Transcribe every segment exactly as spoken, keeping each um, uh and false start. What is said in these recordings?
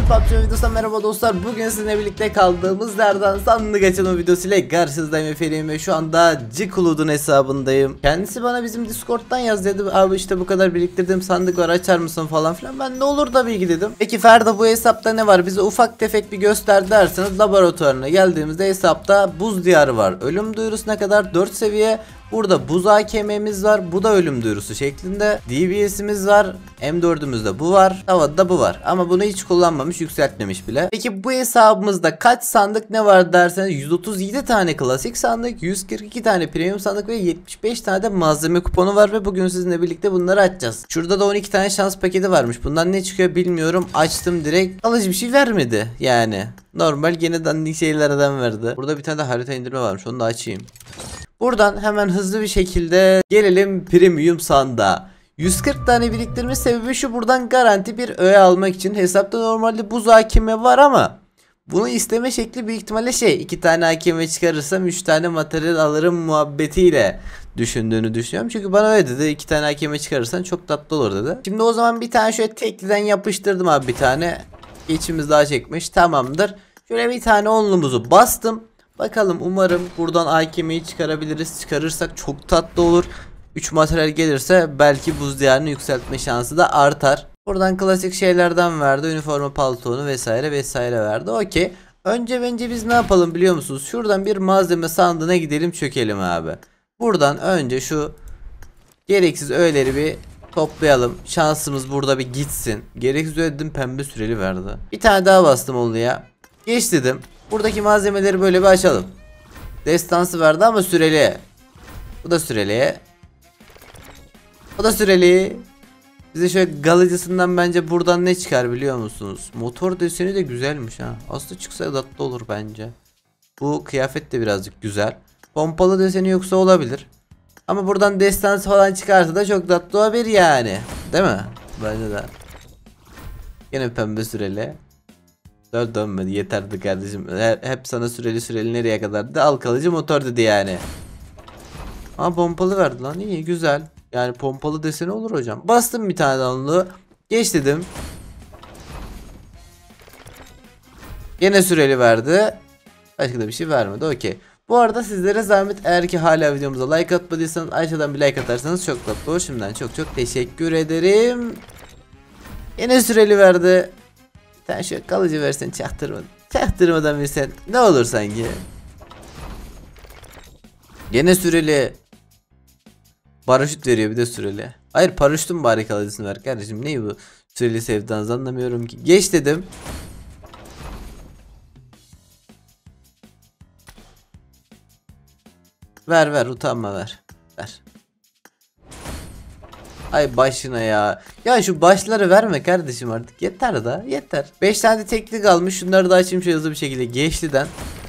P U B G videosuna merhaba dostlar. Bugün sizinle birlikte kaldığımız yerden sandık açılma videosu ile karşınızdayım efendim ve şu anda Cikulud'un hesabındayım. Kendisi bana bizim Discord'dan yaz dedi. Abi işte bu kadar biriktirdiğim sandık var, açar mısın falan filan. Ben de olur tabii ki dedim. Peki Ferda, bu hesapta ne var? Bize ufak tefek bir göster derseniz, laboratuvarına geldiğimizde hesapta buz diyarı var. Ölüm duyurusuna kadar dört seviye. Burada buz A K M'miz var. Bu da ölüm duyurusu şeklinde. D B S'imiz var. M dördümüzde bu var. Havada da bu var. Ama bunu hiç kullanmamış, yükseltmemiş bile. Peki bu hesabımızda kaç sandık ne var derseniz, yüz otuz yedi tane klasik sandık, yüz kırk iki tane premium sandık ve yetmiş beş tane de malzeme kuponu var ve bugün sizinle birlikte bunları açacağız. Şurada da on iki tane şans paketi varmış. Bundan ne çıkıyor bilmiyorum. Açtım direkt. Alıcı bir şey vermedi yani. Normal gene dandik şeylerden verdi. Burada bir tane de harita indirme varmış. Onu da açayım. Buradan hemen hızlı bir şekilde gelelim premium sandığa. yüz kırk tane biriktirme sebebi şu: buradan garanti bir öğe almak için. Hesapta normalde buz A K M var ama bunu isteme şekli büyük ihtimalle şey, iki tane A K M çıkarırsam üç tane materyal alırım muhabbetiyle düşündüğünü düşünüyorum. Çünkü bana öyle dedi, iki tane A K M çıkarırsan çok tatlı olur dedi. Şimdi o zaman bir tane şöyle tekliden yapıştırdım abi, bir tane. İçimiz daha çekmiş, tamamdır. Şöyle bir tane onlumuzu bastım. Bakalım, umarım buradan A K M'yi çıkarabiliriz. Çıkarırsak çok tatlı olur. üç materyal gelirse belki buz diyarını yükseltme şansı da artar. Buradan klasik şeylerden verdi. Üniforma paltonu vesaire vesaire verdi. Okey. Önce bence biz ne yapalım biliyor musunuz? Şuradan bir malzeme sandığına gidelim, çökelim abi. Buradan önce şu gereksiz öğeleri bir toplayalım. Şansımız burada bir gitsin. Gereksiz öğe dedim, pembe süreli verdi. Bir tane daha bastım oldu ya. Geç dedim. Buradaki malzemeleri böyle bir açalım. Destansı verdi ama süreli. Bu da süreli. Bu da süreli. Bize şöyle galıcısından bence buradan ne çıkar biliyor musunuz? Motor deseni de güzelmiş ha. Aslında çıksa tatlı olur bence. Bu kıyafet de birazcık güzel. Pompalı deseni yoksa olabilir. Ama buradan destansı falan çıkarsa da çok tatlı olabilir yani. Değil mi? Bence de. Yine pembe süreli. Dön dönmedi, yeterdi kardeşim. Hep sana süreli süreli nereye kadar da al kalıcı motor dedi yani. Ama pompalı verdi lan, iyi güzel. Yani pompalı deseni olur hocam. Bastım bir tane onlu. Geç dedim. Yine süreli verdi. Başka da bir şey vermedi, okey. Bu arada sizlere zahmet, eğer ki hala videomuza like atmadıysanız aşağıdan bir like atarsanız çok tatlı olur. Şimdiden çok çok teşekkür ederim. Yine süreli verdi. Sen şöyle kalıcı versen, çaktırmadan. Çaktırmadan versen ne olur sanki. Gene süreli. Paraşüt veriyor bir de süreli. Hayır, paraşütün bari kalıcısını ver kardeşim. Ne bu süreli sevdanızı anlamıyorum ki. Geç dedim. Ver ver, utanma, ver. Ver. Ay başına ya. Ya şu başları verme kardeşim artık. Yeter da, yeter. beş tane tekli kalmış. Şunları da açayım şöyle hızlı bir şekilde. Geçtiden.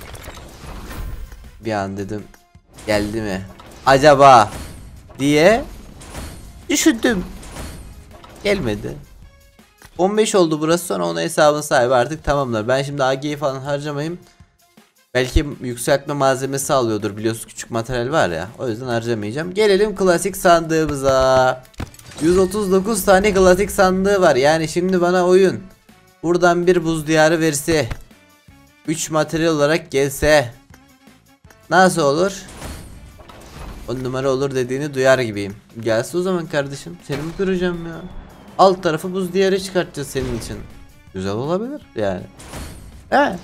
Bir an dedim, geldi mi acaba diye düşündüm. Gelmedi. on beş oldu burası, sonra ona hesabın sahibi artık tamamlar. Ben şimdi A G'yi falan harcamayayım. Belki yükseltme malzemesi alıyordur, biliyorsunuz küçük materyal var ya. O yüzden harcamayacağım. Gelelim klasik sandığımıza. yüz otuz dokuz tane klasik sandığı var. Yani şimdi bana oyun buradan bir buz diyarı verse, üç materyal olarak gelse nasıl olur? on numara olur dediğini duyar gibiyim. Gelse o zaman kardeşim, seni mi kıracağım ya? Alt tarafı buz diyarı çıkartacağız senin için. Güzel olabilir yani. Evet.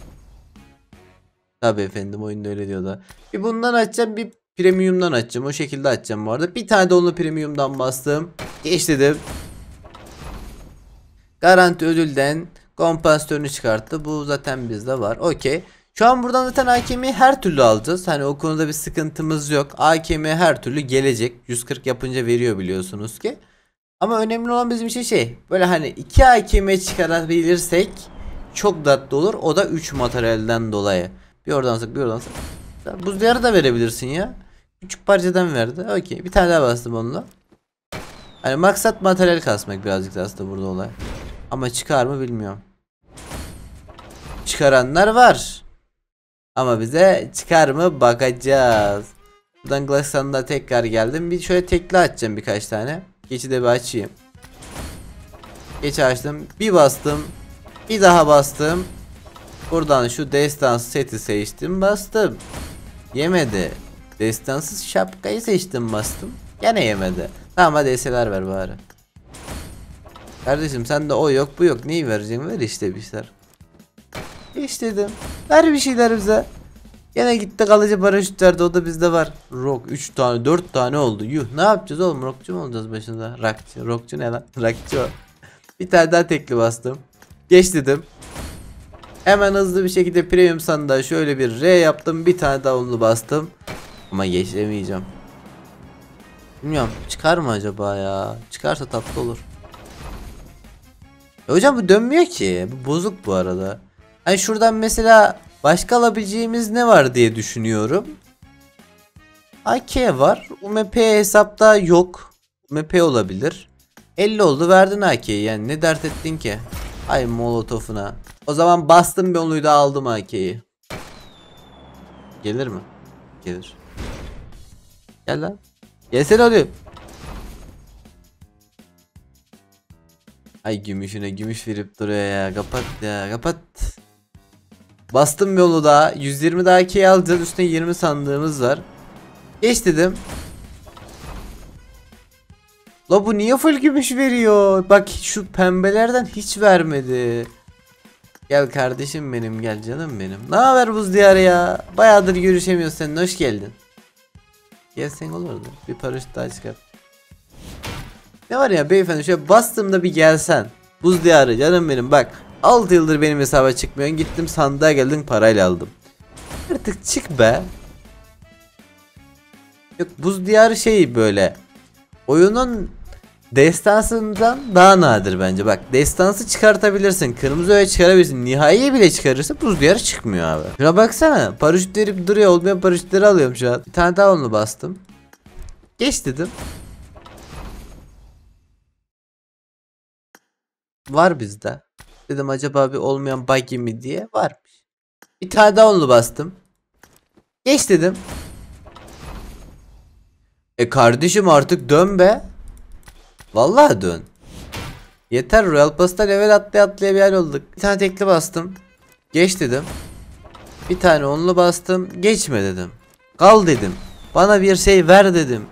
Tabii efendim, oyunda öyle diyor da. Bir bundan açacağım, bir premiumdan açacağım. O şekilde açacağım bu arada. Bir tane de onu premiumdan bastım. Geç dedim. Garanti ödülden kompansatörünü çıkarttı. Bu zaten bizde var. Okey. Şu an buradan zaten A K M'yi her türlü alacağız. Hani o konuda bir sıkıntımız yok. A K M her türlü gelecek. yüz kırk yapınca veriyor biliyorsunuz ki. Ama önemli olan bizim için şey, böyle hani iki A K M çıkarabilirsek çok tatlı olur. O da üç materyalden dolayı. Bir oradan sık, bir oradan sık. Buz diyarı da verebilirsin ya. Küçük parçadan verdi. Okey. Bir tane daha bastım onunla. Hani maksat materyal kasmak birazcık da aslında burada olay. Ama çıkar mı bilmiyorum. Çıkaranlar var. Ama bize çıkar mı bakacağız. Buradan Glass'tan tekrar geldim. Bir şöyle tekli açacağım birkaç tane. Geçi de bir açayım. Geç açtım. Bir bastım. Bir daha bastım. Buradan şu destans seti seçtim, bastım. Yemedi. Destansız şapkayı seçtim, bastım. Gene yemedi. Tamam hadi eseler ver bari. Kardeşim sen de o yok bu yok. Neyi vereceğim? Ver işte bir şeyler. İşte dedim. Ver bir şeyler bize. Yine gitti kalıcı paraşüt verdi, o da bizde var. Rock üç tane dört tane oldu. Yuh, ne yapacağız oğlum, rockçu mu olacağız başında? Rockçu, rockçu ne lan? Rockçu. Bir tane daha tekli bastım. Geç dedim. Hemen hızlı bir şekilde premium sandığa şöyle bir R yaptım. Bir tane daha onlu bastım. Ama geçemeyeceğim. Bilmiyorum, çıkar mı acaba ya? Çıkarsa tatlı olur. Ya hocam bu dönmüyor ki. Bu bozuk bu arada. Hani şuradan mesela başka alabileceğimiz ne var diye düşünüyorum. A K var. U M P hesapta yok. U M P olabilir. elli oldu, verdin A K'yi, yani ne dert ettin ki? Ay molotofuna. O zaman bastım bir onluyu da aldım A K'yi. Gelir mi? Gelir. Gel lan. Gelsene oğlum. Ay gümüşüne gümüş verip duruyor ya. Kapat ya, kapat. Bastım bir onu daha. yüz yirmi daha A K'yi alacağız. Üstüne yirmi sandığımız var. Geç dedim. La bu niye full gümüş veriyor? Bak şu pembelerden hiç vermedi. Gel kardeşim benim, gel canım benim. Ne haber buz diyarı ya? Bayağıdır görüşemiyoruz seninle, hoş geldin. Gelsen olurdu. Bir paraşüt daha çıkar. Ne var ya beyefendi, şöyle bastığımda bir gelsen. Buz diyarı canım benim, bak. altı yıldır benim hesaba çıkmıyorsun. Gittim sandığa geldin, parayla aldım. Artık çık be. Yok, buz diyarı şey böyle. Oyunun destansından daha nadir bence. Bak destansı çıkartabilirsin. Kırmızı öğe çıkarabilirsin. Nihaiye bile çıkarırsa buz diyarı çıkmıyor abi. Şuna baksana. Paraşüt verip duruyor. Olmayan paraşütleri alıyorum şu an. Bir tane daha onu bastım. Geç dedim. Var bizde. Dedim acaba bir olmayan buggy mi diye. Varmış. Bir tane daha onu bastım. Geç dedim. E kardeşim artık dön be. Vallahi dön. Yeter, Royal Pass'ta level atlaya atlaya bir yer olduk. Bir tane tekli bastım. Geç dedim. Bir tane onlu bastım. Geçme dedim. Kal dedim. Bana bir şey ver dedim.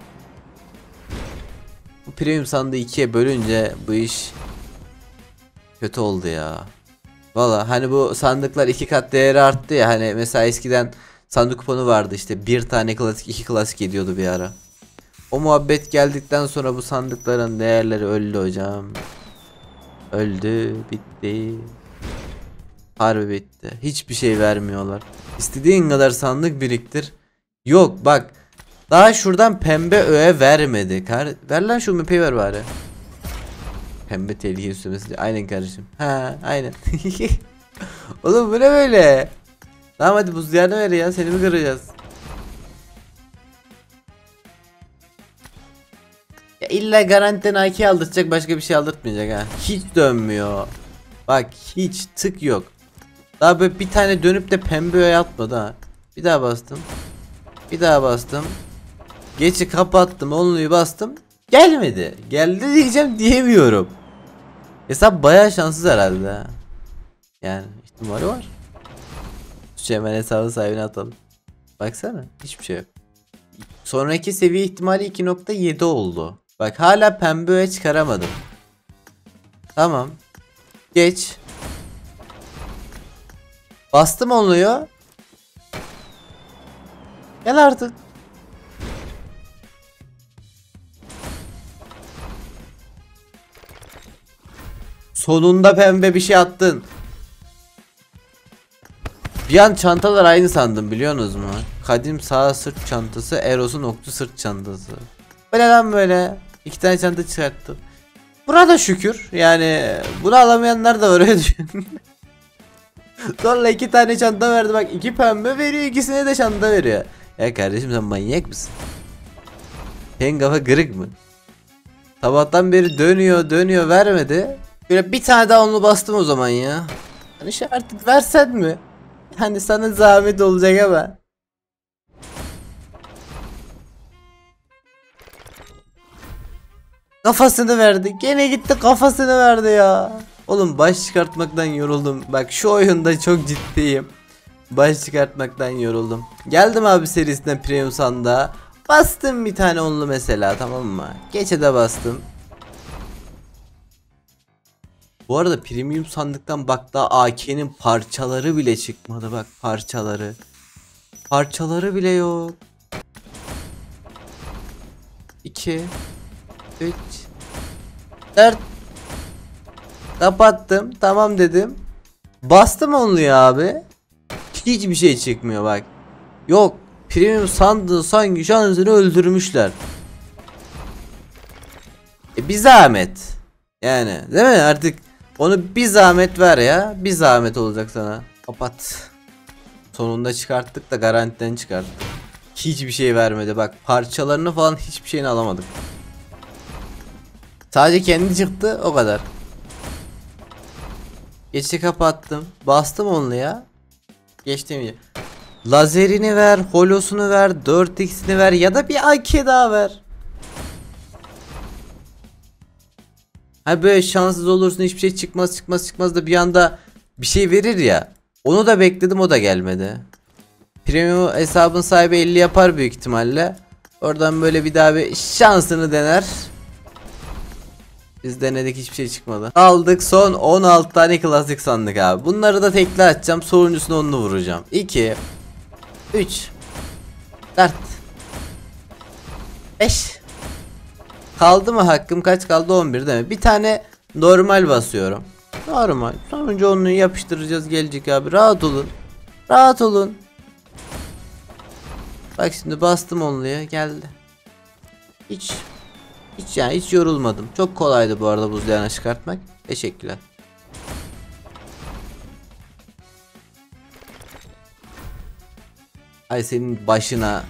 Bu premium sandığı ikiye bölünce bu iş kötü oldu ya. Valla hani bu sandıklar iki kat değeri arttı ya. Hani mesela eskiden sandık kuponu vardı, işte bir tane klasik iki klasik ediyordu bir ara. O muhabbet geldikten sonra bu sandıkların değerleri öldü hocam. Öldü, bitti. Harbi bitti. Hiçbir şey vermiyorlar. İstediğin kadar sandık biriktir. Yok bak. Daha şuradan pembe öğe vermedi. Kar ver lan şu M P'yi ver bari. Pembe tehlike üstlemesi. Aynen kardeşim. Ha aynen. Oğlum bu ne böyle? Tamam hadi buz diyarını ver ya. Seni mi kıracağız? Ya illa garantiden A K aldıracak, başka bir şey aldırtmayacak ha. Hiç dönmüyor. Bak hiç tık yok. Daha böyle bir tane dönüp de pembe öğe atmadı ha. Bir daha bastım. Bir daha bastım. Geçi kapattım, onluyu bastım. Gelmedi. Geldi diyeceğim diyemiyorum. Hesap bayağı şanssız herhalde ha. Yani ihtimali var. Şu hemen hesabın sahibine atalım. Baksana hiçbir şey yok. Sonraki seviye ihtimali iki nokta yedi oldu. Bak hala pembe öğe çıkaramadım. Tamam. Geç. Bastım oluyor. Gel artık. Sonunda pembe bir şey attın. Bir an çantalar aynı sandım, biliyorsunuz mu? Kadim sağ sırt çantası, Eros'un okçu sırt çantası. Böyle lan böyle. İki tane çanta çıkarttım. Buna da şükür. Yani bunu alamayanlar da var, öyle düşün. Sonra iki tane çanta verdi, bak iki pembe veriyor, ikisine de çanta veriyor. Ya kardeşim sen manyak mısın? Senin kafa kırık mı? Sabahtan beri dönüyor dönüyor vermedi. Böyle bir tane daha onu bastım o zaman ya. Hani şey artık versen mi? Hani sana zahmet olacak ama. Kafasını verdi. Gene gitti kafasını verdi ya. Oğlum baş çıkartmaktan yoruldum. Bak şu oyunda çok ciddiyim. Baş çıkartmaktan yoruldum. Geldim abi serisinden premium sandığa. Bastım bir tane onlu mesela, tamam mı? Geçe de bastım. Bu arada premium sandıktan bak daha A K'nin parçaları bile çıkmadı, bak parçaları. Parçaları bile yok. iki üç dört. Kapattım, tamam dedim. Bastım onluyu abi. Hiçbir şey çıkmıyor bak. Yok, premium sandığı sanki şansını öldürmüşler. E bir zahmet. Yani değil mi, artık onu bir zahmet ver ya. Bir zahmet olacak sana. Kapat. Sonunda çıkarttık da garantiden çıkarttık. Hiçbir şey vermedi bak, parçalarını falan hiçbir şeyini alamadık. Sadece kendi çıktı, o kadar. Geçi kapattım. Bastım onlu ya. Geçtim ya. Lazerini ver, holosunu ver, dört x'ini ver ya da bir A K daha ver. Ha böyle şanssız olursun, hiçbir şey çıkmaz çıkmaz çıkmaz da bir anda bir şey verir ya. Onu da bekledim, o da gelmedi. Premium hesabın sahibi elli yapar büyük ihtimalle. Oradan böyle bir daha bir şansını dener. Biz denedik, hiçbir şey çıkmadı. Aldık son on altı tane klasik sandık abi. Bunları da tekli açacağım. Sonuncusunu onlu vuracağım. iki üç dört beş. Kaldı mı hakkım, kaç kaldı? on bir değil mi? Bir tane normal basıyorum. Normal. Sonuncu onluyu yapıştıracağız, gelecek abi. Rahat olun. Rahat olun. Bak şimdi bastım onluya, geldi. Hiç Hiç yani hiç yorulmadım. Çok kolaydı bu arada buzlayana çıkartmak. Teşekkürler. Ay senin başına.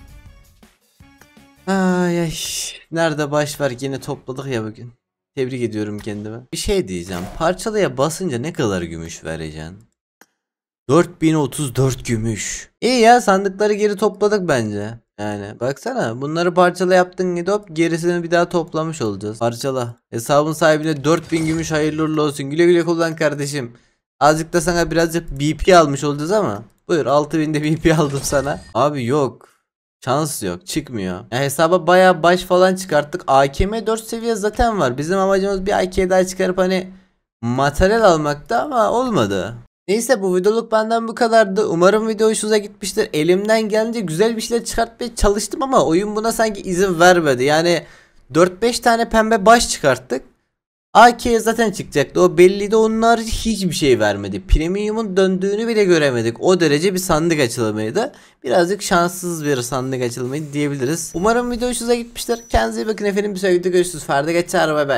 Ay ay. Nerede baş var, yine topladık ya bugün. Tebrik ediyorum kendime. Bir şey diyeceğim. Parçalıya basınca ne kadar gümüş vereceksin? dört bin otuz dört gümüş. İyi ya, sandıkları geri topladık bence. Yani baksana, bunları parçala yaptın, gidip gerisini bir daha toplamış olacağız. Parçala. Hesabın sahibine dört bin gümüş hayırlı uğurlu olsun. Güle güle kullan kardeşim. Azıcık da sana birazcık B P almış olacağız ama. Buyur, altı binde B P aldım sana. Abi yok. Şans yok, çıkmıyor. Ya hesaba bayağı baş falan çıkarttık. A K M dört seviye zaten var. Bizim amacımız bir A K daha çıkarıp hani materyal almakta ama olmadı. Neyse, bu videoluk benden bu kadardı. Umarım video hoşunuza gitmiştir. Elimden gelince güzel bir şeyler çıkartmaya çalıştım ama oyun buna sanki izin vermedi. Yani dört beş tane pembe baş çıkarttık. A K zaten çıkacaktı, o belliydi, onun harici hiçbir şey vermedi. Premium'un döndüğünü bile göremedik. O derece bir sandık açılımıydı. Birazcık şanssız bir sandık açılımıydı diyebiliriz. Umarım video hoşunuza gitmiştir. Kendinize iyi bakın efendim, bir sonraki videoda görüşürüz. Ferdi Geçer, bay bay.